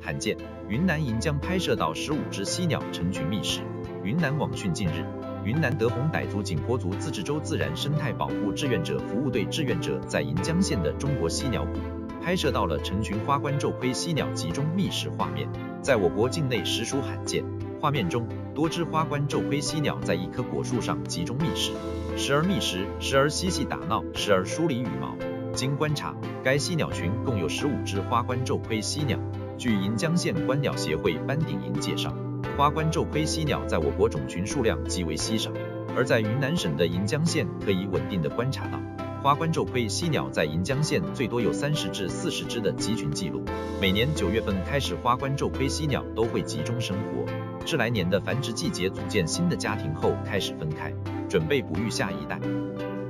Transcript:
罕见，云南银江拍摄到15只犀鸟成群觅食。云南网讯近日，云南德宏傣族景颇族自治州自然生态保护志愿者服务队志愿者在银江县的中国犀鸟谷拍摄到了成群花冠皱盔犀鸟集中觅食画面，在我国境内实属罕见。画面中，多只花冠皱盔犀鸟在一棵果树上集中觅食，时而觅食，时而嬉戏打闹，时而梳理羽毛。经观察，该犀鸟群共有15只花冠皱盔犀鸟。据银江县观鸟协会班鼎营介绍，花冠皱盔犀鸟在我国种群数量极为稀少，而在云南省的银江县可以稳定地观察到，花冠皱盔犀鸟在银江县最多有30至40只的集群记录。每年9月份开始，花冠皱盔犀鸟都会集中生活，至来年的繁殖季节组建新的家庭后开始分开，准备哺育下一代。